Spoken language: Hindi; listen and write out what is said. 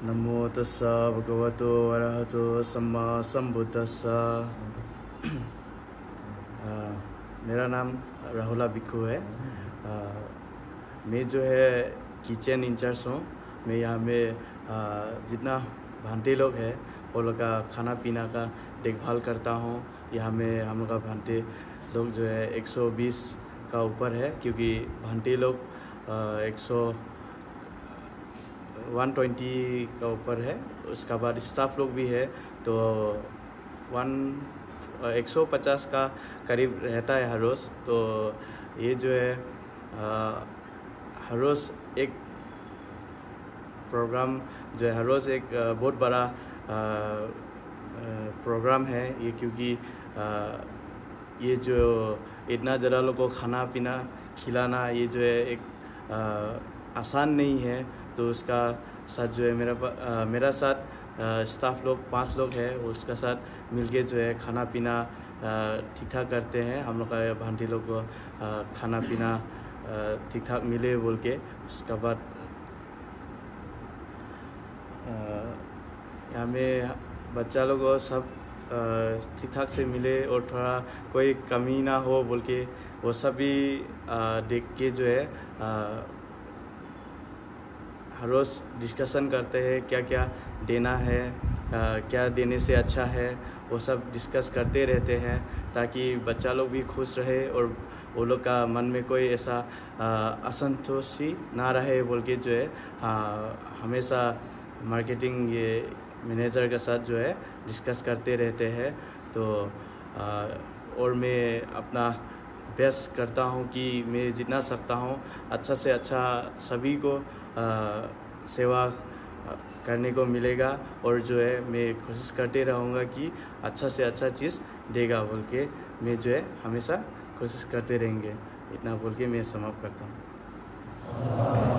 नमो तस्सा भगवतो अरहतो सम्मा संबुद्दस्सा। मेरा नाम राहुला भिक्खू है। मैं जो है किचन इंचार्ज हूँ। मैं यहाँ में जितना भांटे लोग हैं वो लोग का खाना पीना का देखभाल करता हूँ। यहाँ में हम लोग का भांटे लोग जो है 120 का ऊपर है, क्योंकि भांटे लोग 120 का ऊपर है। उसका बाद स्टाफ लोग भी है तो 150 का करीब रहता है हर रोज़। तो ये जो है हर रोज़ एक प्रोग्राम जो है, हर रोज़ एक बहुत बड़ा प्रोग्राम है ये, क्योंकि ये जो इतना ज़्यादा लोग को खाना पीना खिलाना ये जो है एक आसान नहीं है। तो उसका साथ जो है मेरा साथ स्टाफ लोग 5 लोग हैं, उसका साथ मिलके जो है खाना पीना ठीक ठाक करते हैं। हम लोग का भांटी लोग को खाना पीना ठीक ठाक मिले बोल के। उसका बाद यहाँ में बच्चा लोग को सब ठीक ठाक से मिले और थोड़ा कोई कमी ना हो बोल के वो सब भी देख के जो है हर रोज़ डिस्कशन करते हैं क्या क्या देना है, क्या देने से अच्छा है, वो सब डिस्कस करते रहते हैं ताकि बच्चा लोग भी खुश रहे और वो लोग का मन में कोई ऐसा असंतोषी ना रहे बोल के जो है हमेशा मार्केटिंग ये मैनेजर के साथ जो है डिस्कस करते रहते हैं। तो और मैं अपना बेस्ट करता हूँ कि मैं जितना सकता हूँ अच्छा से अच्छा सभी को सेवा करने को मिलेगा, और जो है मैं कोशिश करते रहूँगा कि अच्छा से अच्छा चीज़ देगा बोल के मैं जो है हमेशा कोशिश करते रहेंगे। इतना बोल के मैं समाप्त करता हूँ।